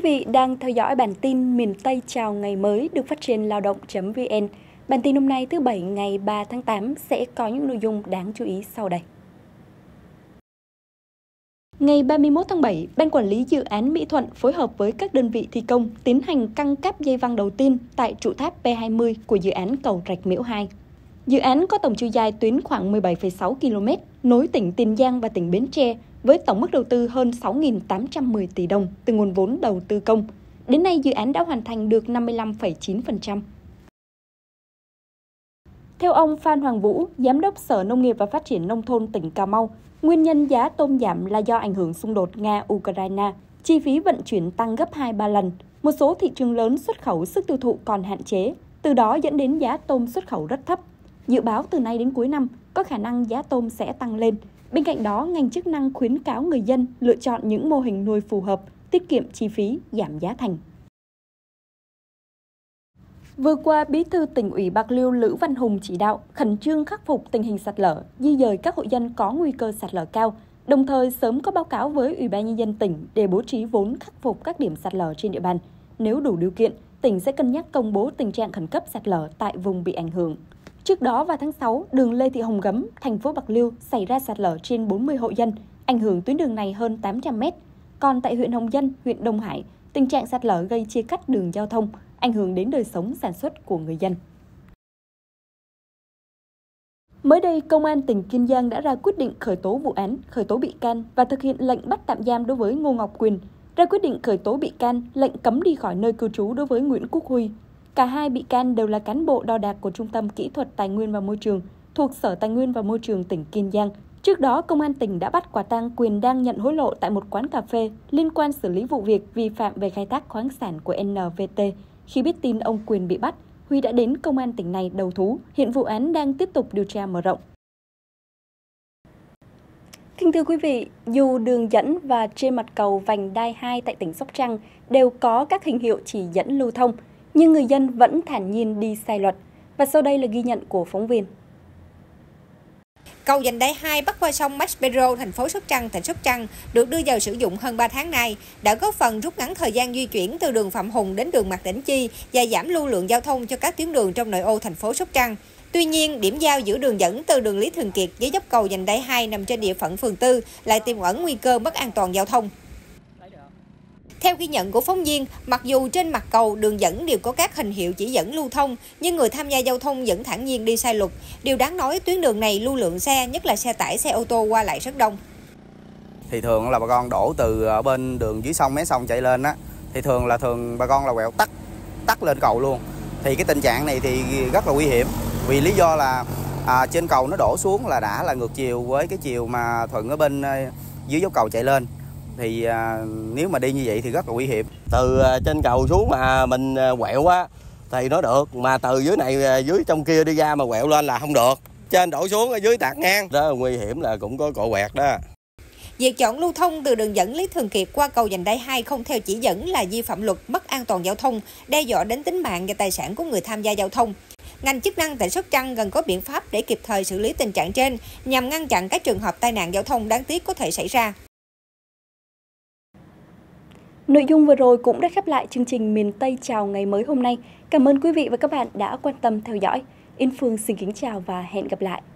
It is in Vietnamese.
vị đang theo dõi bản tin miền Tây chào ngày mới được phát trên lao động.vn. Bản tin hôm nay thứ Bảy ngày 3 tháng 8 sẽ có những nội dung đáng chú ý sau đây. Ngày 31 tháng 7, Ban Quản lý Dự án Mỹ Thuận phối hợp với các đơn vị thi công tiến hành căng cáp dây văng đầu tiên tại trụ tháp P20 của dự án cầu Rạch Miễu 2. Dự án có tổng chiều dài tuyến khoảng 17,6 km, nối tỉnh Tiền Giang và tỉnh Bến Tre, với tổng mức đầu tư hơn 6.810 tỷ đồng từ nguồn vốn đầu tư công. Đến nay, dự án đã hoàn thành được 55,9%. Theo ông Phan Hoàng Vũ, Giám đốc Sở Nông nghiệp và Phát triển Nông thôn tỉnh Cà Mau, nguyên nhân giá tôm giảm là do ảnh hưởng xung đột Nga-Ukraine, chi phí vận chuyển tăng gấp 2-3 lần, một số thị trường lớn xuất khẩu sức tiêu thụ còn hạn chế, từ đó dẫn đến giá tôm xuất khẩu rất thấp. Dự báo từ nay đến cuối năm, có khả năng giá tôm sẽ tăng lên. Bên cạnh đó, ngành chức năng khuyến cáo người dân lựa chọn những mô hình nuôi phù hợp, tiết kiệm chi phí, giảm giá thành. Vừa qua, Bí thư Tỉnh ủy Bạc Liêu Lữ Văn Hùng chỉ đạo khẩn trương khắc phục tình hình sạt lở, di dời các hộ dân có nguy cơ sạt lở cao, đồng thời sớm có báo cáo với Ủy ban Nhân dân tỉnh để bố trí vốn khắc phục các điểm sạt lở trên địa bàn. Nếu đủ điều kiện, tỉnh sẽ cân nhắc công bố tình trạng khẩn cấp sạt lở tại vùng bị ảnh hưởng. Trước đó vào tháng 6, đường Lê Thị Hồng Gấm, thành phố Bạc Liêu xảy ra sạt lở trên 40 hộ dân, ảnh hưởng tuyến đường này hơn 800 mét. Còn tại huyện Hồng Dân, huyện Đông Hải, tình trạng sạt lở gây chia cắt đường giao thông, ảnh hưởng đến đời sống sản xuất của người dân. Mới đây, Công an tỉnh Kiên Giang đã ra quyết định khởi tố vụ án, khởi tố bị can và thực hiện lệnh bắt tạm giam đối với Ngô Ngọc Quyền, ra quyết định khởi tố bị can, lệnh cấm đi khỏi nơi cư trú đối với Nguyễn Quốc Huy. Cả hai bị can đều là cán bộ đo đạc của Trung tâm Kỹ thuật Tài nguyên và Môi trường thuộc Sở Tài nguyên và Môi trường tỉnh Kiên Giang. Trước đó, Công an tỉnh đã bắt quả tang Quyền đang nhận hối lộ tại một quán cà phê liên quan xử lý vụ việc vi phạm về khai thác khoáng sản của NVT. Khi biết tin ông Quyền bị bắt, Huy đã đến Công an tỉnh này đầu thú. Hiện vụ án đang tiếp tục điều tra mở rộng. Kính thưa quý vị, dù đường dẫn và trên mặt cầu vành đai 2 tại tỉnh Sóc Trăng đều có các hình hiệu chỉ dẫn lưu thông, nhưng người dân vẫn thản nhiên đi sai luật. Và sau đây là ghi nhận của phóng viên. Cầu vành đai 2 bắc qua sông Max Pedro, thành phố Sóc Trăng, tỉnh Sóc Trăng được đưa vào sử dụng hơn 3 tháng nay, đã góp phần rút ngắn thời gian di chuyển từ đường Phạm Hùng đến đường Mạc Đỉnh Chi và giảm lưu lượng giao thông cho các tuyến đường trong nội ô thành phố Sóc Trăng. Tuy nhiên, điểm giao giữa đường dẫn từ đường Lý Thường Kiệt với dốc cầu vành đai 2 nằm trên địa phận phường 4 lại tiềm ẩn nguy cơ mất an toàn giao thông. Theo ghi nhận của phóng viên, mặc dù trên mặt cầu, đường dẫn đều có các hình hiệu chỉ dẫn lưu thông, nhưng người tham gia giao thông vẫn thản nhiên đi sai luật. Điều đáng nói, tuyến đường này lưu lượng xe, nhất là xe tải, xe ô tô qua lại rất đông. Thì thường là bà con đổ từ ở bên đường dưới sông, mé sông chạy lên á, thì thường bà con là quẹo tắt lên cầu luôn. Thì cái tình trạng này thì rất là nguy hiểm, vì lý do là trên cầu nó đổ xuống là đã là ngược chiều với cái chiều mà thuận ở bên dưới dốc cầu chạy lên. Thì nếu mà đi như vậy thì rất là nguy hiểm. Từ trên cầu xuống mà mình quẹo á thì nó được, mà từ dưới này dưới trong kia đi ra mà quẹo lên là không được. Trên đổ xuống ở dưới tạt ngang, đó là nguy hiểm, là cũng có cộ quẹt đó. Việc chọn lưu thông từ đường dẫn Lý Thường Kiệt qua cầu vành đai 2 không theo chỉ dẫn là vi phạm luật, mất an toàn giao thông, đe dọa đến tính mạng và tài sản của người tham gia giao thông. Ngành chức năng tỉnh Sóc Trăng cần có biện pháp để kịp thời xử lý tình trạng trên nhằm ngăn chặn các trường hợp tai nạn giao thông đáng tiếc có thể xảy ra. Nội dung vừa rồi cũng đã khép lại chương trình Miền Tây chào ngày mới hôm nay. Cảm ơn quý vị và các bạn đã quan tâm theo dõi. Yên Phương xin kính chào và hẹn gặp lại.